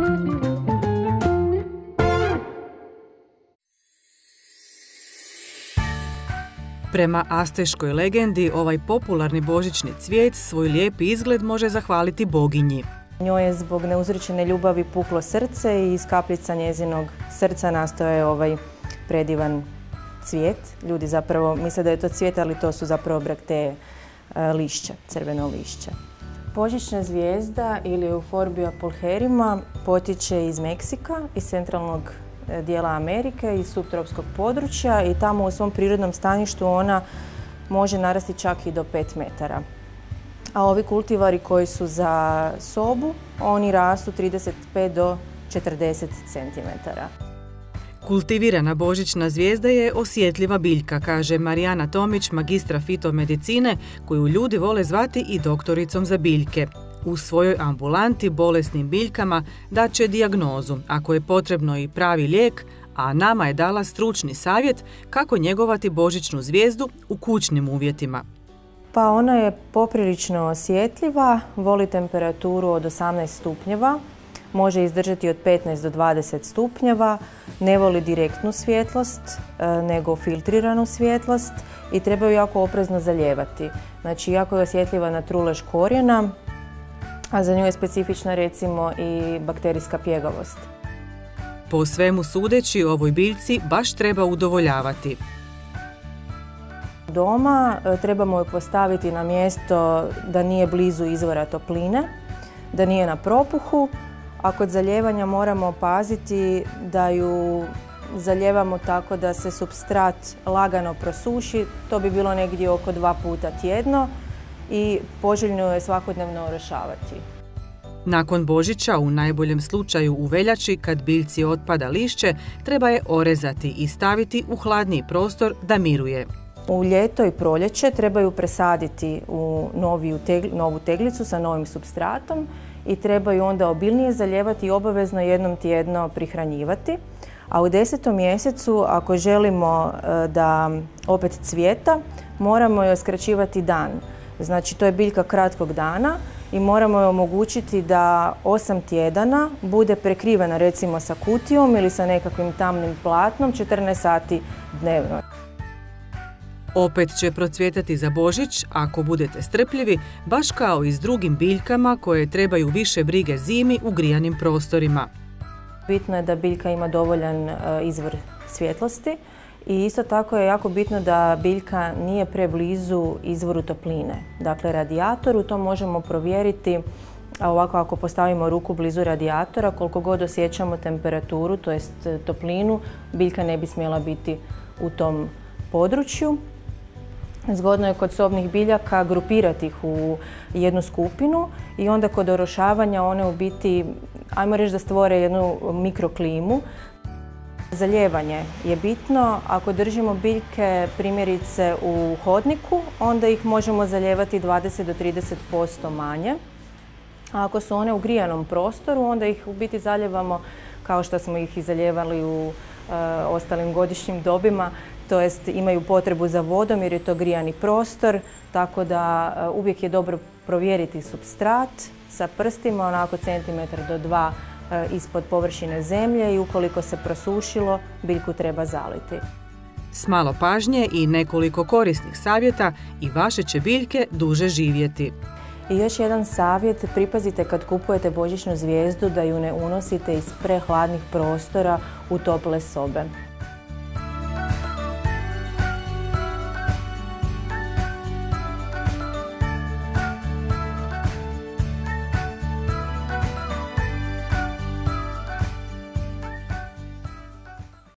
Prema asteškoj legendi, ovaj popularni božićni cvijet svoj lijepi izgled može zahvaliti boginji. Njoj je zbog neuzrećene ljubavi puklo srce i iz kapljica njezinog srca nastao je ovaj predivan cvijet. Ljudi zapravo misle da je to cvijet, ali to su zapravo brakteje lišća, crveno lišće. Božićna zvijezda ili Euphorbia pulcherrima potječe iz Meksika, iz centralnog dijela Amerike, iz suptropskog područja i tamo u svom prirodnom staništu ona može narasti čak i do 5 metara. A ovi kultivari koji su za sobu, oni rastu 35 do 40 cm. Kultivirana božićna zvijezda je osjetljiva biljka, kaže Marijana Tomić, magistra fitomedicine, koju ljudi vole zvati i doktoricom za biljke. U svojoj ambulanti bolesnim biljkama daće dijagnozu, ako je potrebno i pravi lijek, a nama je dala stručni savjet kako njegovati božićnu zvijezdu u kućnim uvjetima. Pa ona je poprilično osjetljiva, voli temperaturu od 18 stupnjeva, može izdržati od 15 do 20 stupnjeva, ne voli direktnu svjetlost, nego filtriranu svjetlost i treba ju jako oprezno zalijevati. Znači, jako je osjetljiva na trulež korijena, a za nju je specifična recimo i bakterijska pjegavost. Po svemu sudeći, ovoj biljci baš treba udovoljavati. Doma trebamo ju postaviti na mjesto da nije blizu izvora topline, da nije na propuhu, a kod zalijevanja moramo paziti da ju zalijevamo tako da se supstrat lagano prosuši, to bi bilo negdje oko 2 puta tjedno i poželjno je svakodnevno orošavati. Nakon Božića, u najboljem slučaju u veljači, kad biljci otpada lišće, treba je orezati i staviti u hladniji prostor da miruje. U ljeto i proljeće trebaju presaditi u novu teglicu sa novim supstratom i trebaju onda obilnije zalijevati i obavezno jednom tjedno prihranjivati. A u 10. mjesecu, ako želimo da opet cvijeta, moramo joj skraćivati dan. Znači, to je biljka kratkog dana i moramo joj omogućiti da 8 tjedana bude prekrivena recimo sa kutijom ili sa nekakvim tamnim platnom 14 sati dnevno. Opet će procvjetati za Božić, ako budete strpljivi, baš kao i s drugim biljkama koje trebaju više brige zimi u grijanim prostorima. Bitno je da biljka ima dovoljan izvor svjetlosti i isto tako je jako bitno da biljka nije preblizu izvoru topline. Dakle, radijatoru to možemo provjeriti ovako ako postavimo ruku blizu radijatora, koliko god osjećamo temperaturu, to jest toplinu, biljka ne bi smjela biti u tom području. Zgodno je kod sobnih biljaka grupirati ih u jednu skupinu i onda kod orošavanja one u biti, ajmo reći da stvore jednu mikroklimu. Zalijevanje je bitno. Ako držimo biljke primjerice u hodniku, onda ih možemo zalijevati 20 do 30% manje. A ako su one u grijanom prostoru, onda ih u biti zalijevamo kao što smo ih i zalijevali u ostalim godišnjim dobima, to jest imaju potrebu za vodom jer je to grijani prostor, tako da uvijek je dobro provjeriti supstrat sa prstima, onako centimetar do 2 ispod površine zemlje i ukoliko se prosušilo, biljku treba zaliti. S malo pažnje i nekoliko korisnih savjeta i vaše će biljke duže živjeti. I još jedan savjet, pripazite kad kupujete božićnu zvijezdu da ju ne unosite iz prehladnih prostora u tople sobe.